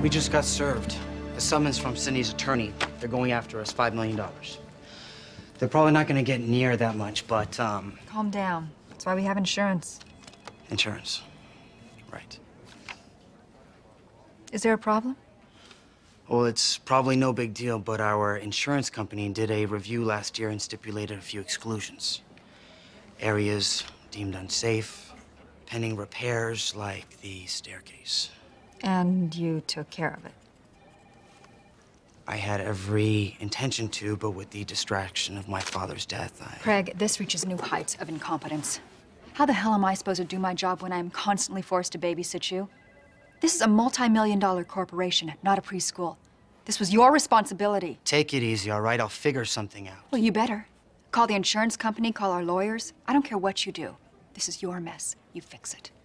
We just got served. A summons from Cindy's attorney. They're going after us $5 million. They're probably not gonna get near that much, but, Calm down. That's why we have insurance. Insurance. Right. Is there a problem? Well, it's probably no big deal, but our insurance company did a review last year and stipulated a few exclusions. Areas deemed unsafe, pending repairs like the staircase. And you took care of it. I had every intention to, but with the distraction of my father's death, Craig, this reaches new heights of incompetence. How the hell am I supposed to do my job when I'm constantly forced to babysit you? This is a multi-million-dollar corporation, not a preschool. This was your responsibility. Take it easy, all right? I'll figure something out. Well, you better. Call the insurance company, call our lawyers. I don't care what you do. This is your mess. You fix it.